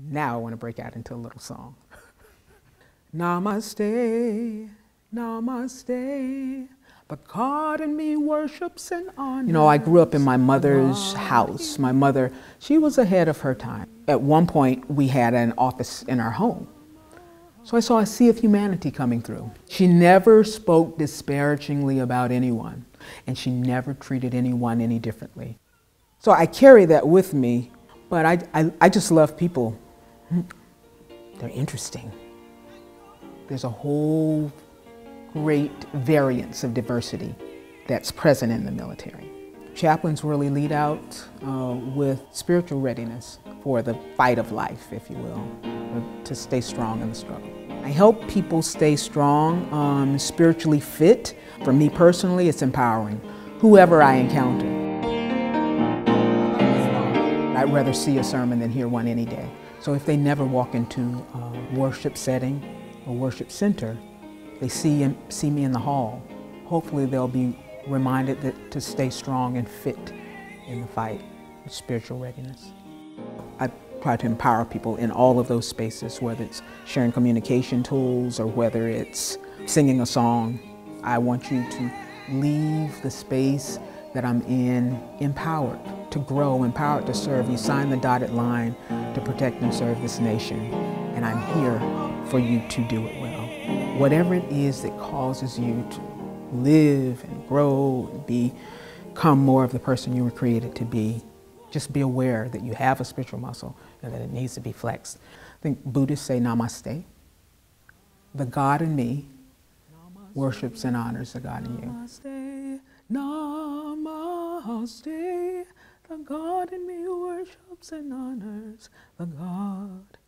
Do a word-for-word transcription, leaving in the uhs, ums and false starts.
Now I want to break out into a little song. Namaste, namaste, the God in me worships and honors. You know, I grew up in my mother's house. My mother, she was ahead of her time. At one point, we had an office in our home. So I saw a sea of humanity coming through. She never spoke disparagingly about anyone, and she never treated anyone any differently. So I carry that with me, but I, I, I just love people. They're interesting. There's a whole great variance of diversity that's present in the military. Chaplains really lead out uh, with spiritual readiness for the fight of life, if you will, to stay strong in the struggle. I help people stay strong, um, spiritually fit. For me personally, it's empowering, whoever I encounter. I'd rather see a sermon than hear one any day. So if they never walk into a worship setting or worship center, they see, see me in the hall. Hopefully they'll be reminded that to stay strong and fit in the fight with spiritual readiness. I try to empower people in all of those spaces, whether it's sharing communication tools or whether it's singing a song. I want you to leave the space that I'm in empowered to grow, empowered to serve. You sign the dotted line to protect and serve this nation, and I'm here for you to do it well. Whatever it is that causes you to live and grow and become more of the person you were created to be, just be aware that you have a spiritual muscle and that it needs to be flexed. I think Buddhists say namaste. The God in me worships and honors the God in you. Namaste, namaste, the God in me worships and honors the God